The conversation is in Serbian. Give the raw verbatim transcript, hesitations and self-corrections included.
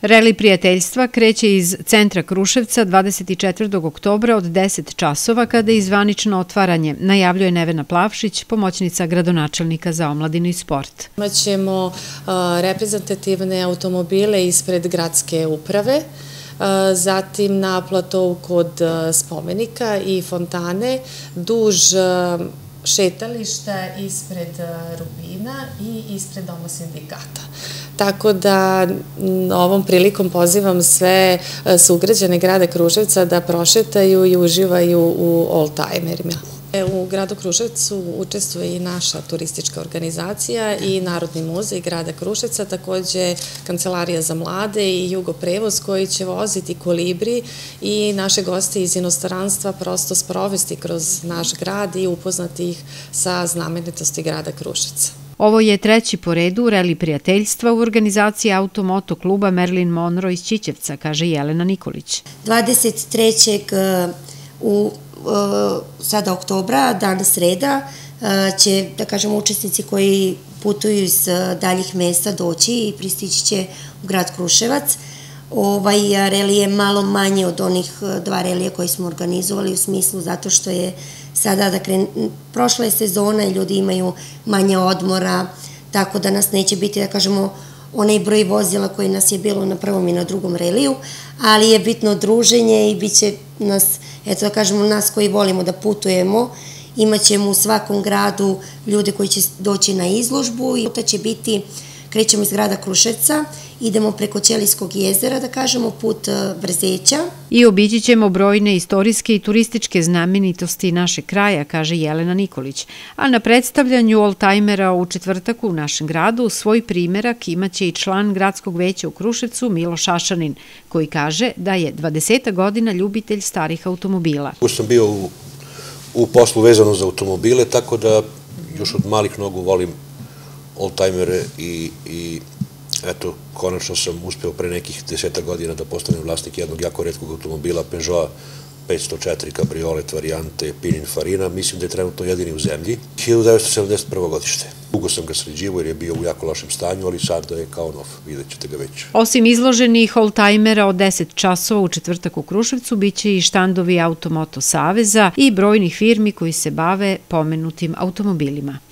Reli prijateljstva kreće iz centra Kruševca dvadeset četvrtog oktobra od deset časova kada je zvanično otvaranje, najavljuje Nevena Plavšić, pomoćnica gradonačelnika za omladinu i sport. Imaćemo reprezentativne automobile ispred gradske uprave, zatim na platovu kod spomenika i fontane, duž šetališta ispred Rubina i ispred Doma sindikata. Tako da ovom prilikom pozivam sve sugrađane grada Kruševca da prošetaju i uživaju u oldtimerima. U gradu Kruševcu učestvuje i naša turistička organizacija i Narodni muzej grada Kruševca, takođe Kancelarija za mlade i Jugoprevoz koji će voziti Kolibri i naše goste iz inostranstva prosto sprovesti kroz naš grad i upoznati ih sa znamenitosti grada Kruševca. Ovo je treći po redu reli prijateljstva u organizaciji Automoto kluba Marilyn Monroe iz Ćićevca, kaže Jelena Nikolić. dvadeset trećeg u sada oktobra, dan sreda, će, da kažemo, učesnici koji putuju iz daljih mesta doći i pristići će u grad Kruševac. Ovaj reli je malo manje od onih dva relija koje smo organizovali u smislu zato što je sada, dakle, prošla je sezona i ljudi imaju manje odmora, tako da nas neće biti, da kažemo, onaj broj vozila koji nas je bilo na prvom i na drugom reliju, ali je bitno druženje i bit će nas, eto da kažemo, nas koji volimo da putujemo, imat ćemo u svakom gradu ljude koji će doći na izložbu i puta će biti, krećemo iz grada Kruševca, idemo preko Ćelijskog jezera, da kažemo, put Brzeća. I obići ćemo brojne istorijske i turističke znamenitosti našeg kraja, kaže Jelena Nikolić. A na predstavljanju oldtimera u četvrtak u našem gradu svoj primerak imaće i član gradskog veća u Kruševcu Milo Šašanin, koji kaže da je dvadeset godina ljubitelj starih automobila. Još sam bio u, u poslu vezano za automobile, tako da još od malih nogu volim oldtimere i, i eto, konačno sam uspeo pre nekih deseta godina da postanem vlasnik jednog jako retkog automobila, Peugeot petsto četiri kabriolet varijante Pininfarina, mislim da je trenutno jedini u zemlji, hiljadu devetsto sedamdeset prvo godište. Dugo sam ga sređivao jer je bio u jako lošem stanju, ali sad je kao nov, vidjet ćete ga već. Osim izloženih oldtimera od deset časova u četvrtak u Kruševcu, bit će i štandovi Automoto saveza i brojnih firmi koji se bave pomenutim automobilima.